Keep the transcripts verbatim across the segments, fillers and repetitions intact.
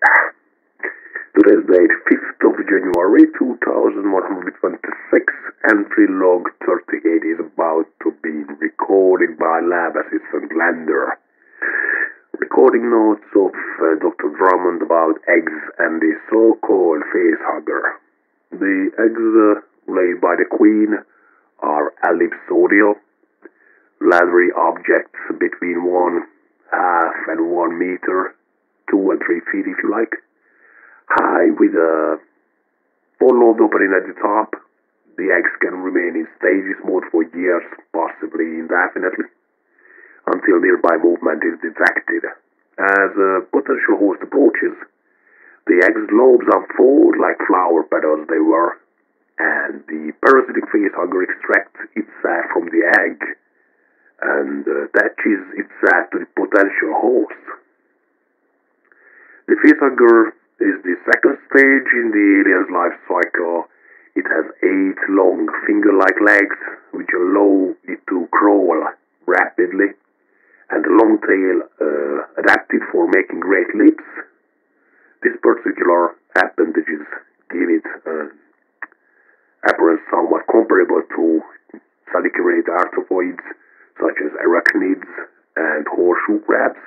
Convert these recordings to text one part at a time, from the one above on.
Today's date, fifth of January two thousand one hundred twenty-six, entry log thirty-eight is about to be recorded by lab assistant Lander. Recording notes of uh, Doctor Drummond about eggs and the so-called facehugger. The eggs uh, laid by the queen are ellipsoidal, leathery objects between one half and one meter, two and three feet if you like, high with a full lobe opening at the top. The eggs can remain in stasis mode for years, possibly indefinitely, until nearby movement is detected. As a potential host approaches, the egg's lobes unfold like flower petals they were, and the parasitic facehugger extracts itself from the egg and uh, attaches itself to the potential host. The facehugger is the second stage in the alien's life cycle. It has eight long finger-like legs which allow it to crawl rapidly, and a long tail uh, adapted for making great leaps. This particular appendages give it an appearance somewhat comparable to salicurate arthropods such as arachnids and horseshoe crabs.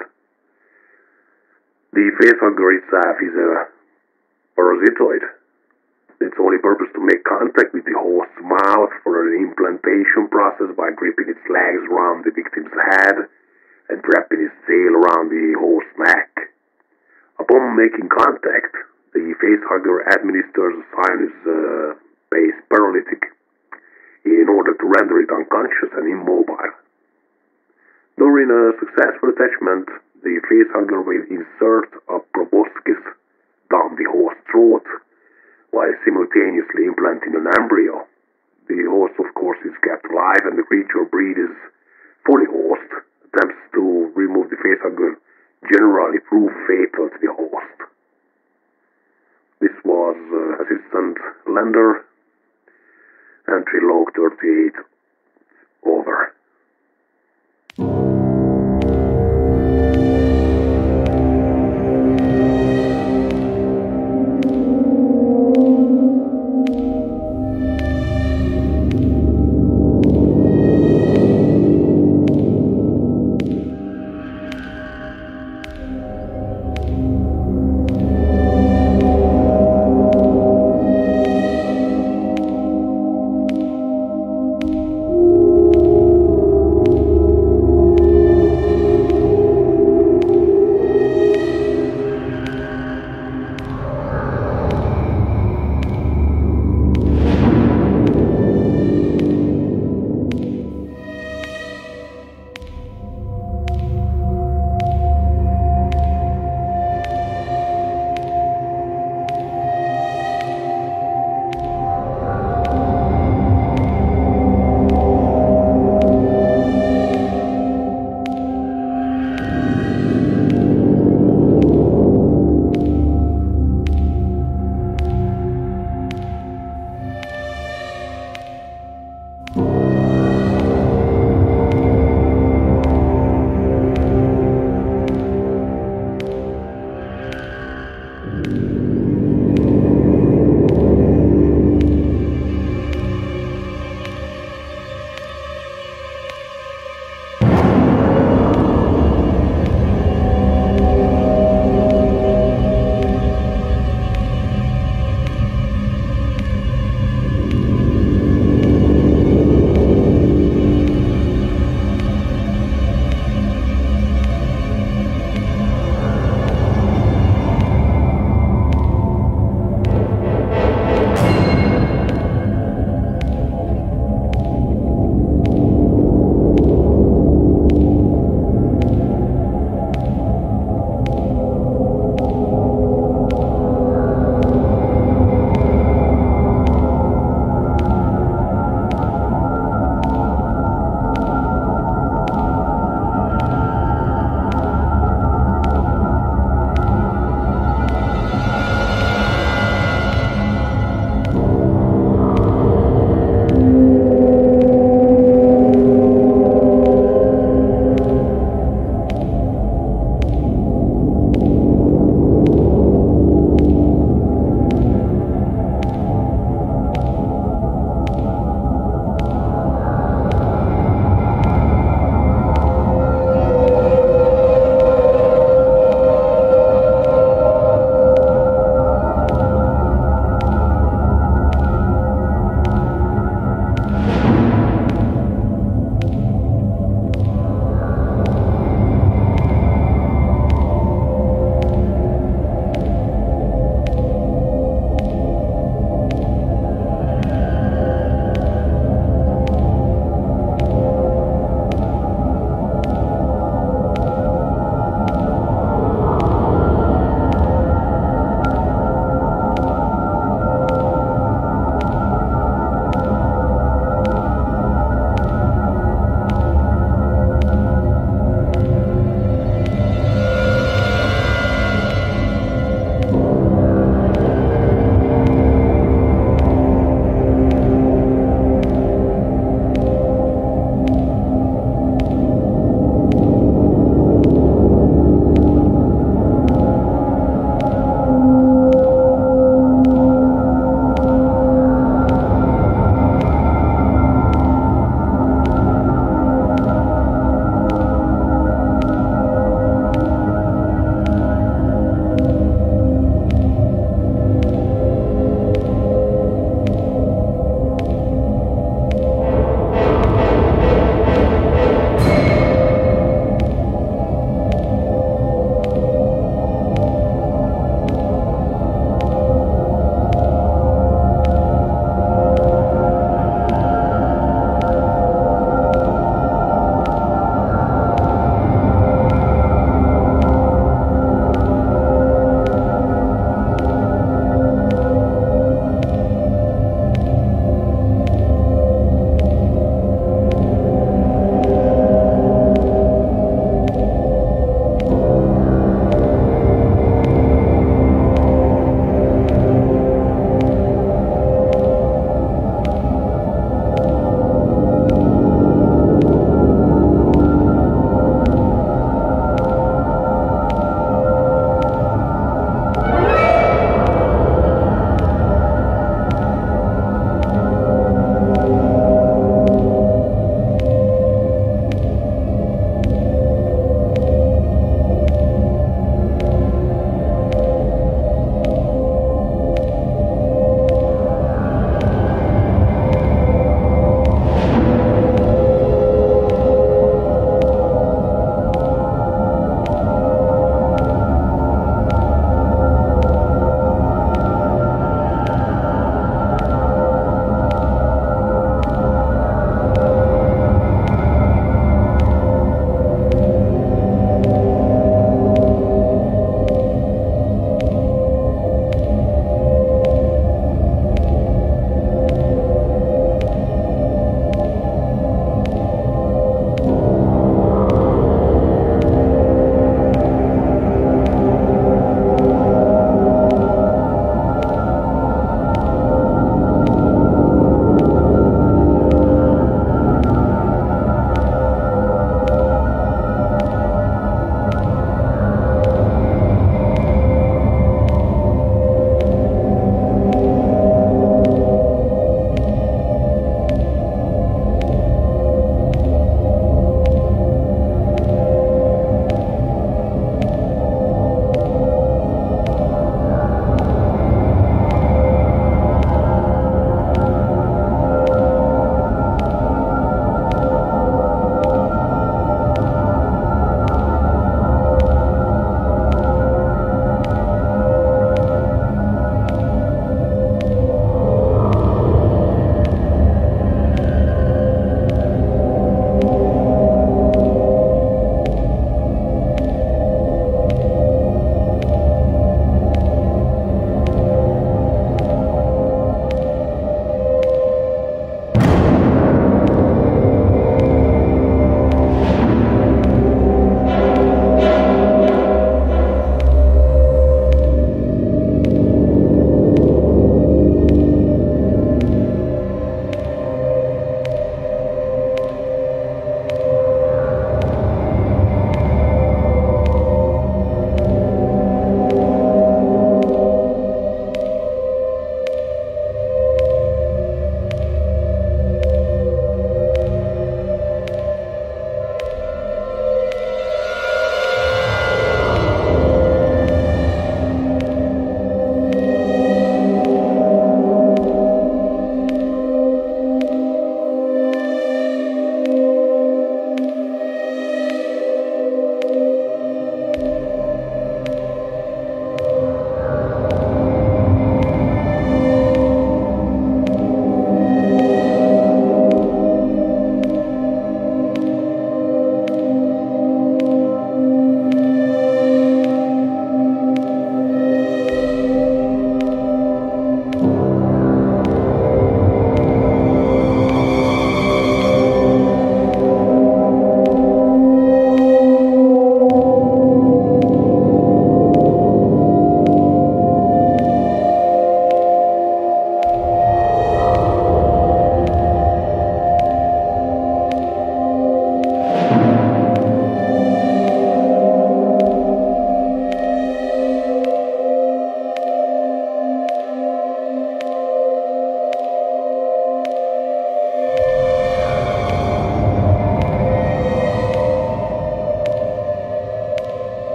The facehugger itself is a parasitoid. Its only purpose to make contact with the host's mouth for an implantation process by gripping its legs around the victim's head and wrapping its tail around the host's neck. Upon making contact, the facehugger administers a sinus-based uh, paralytic in order to render it unconscious and immobile. During a successful attachment, the facehugger will insert a proboscis down the host's throat while simultaneously implanting an embryo. The host, of course, is kept alive, and the creature breathes for the host. Attempts to remove the facehugger generally prove fatal to the host. This was uh, Assistant Lander, entry log thirty-eight, over.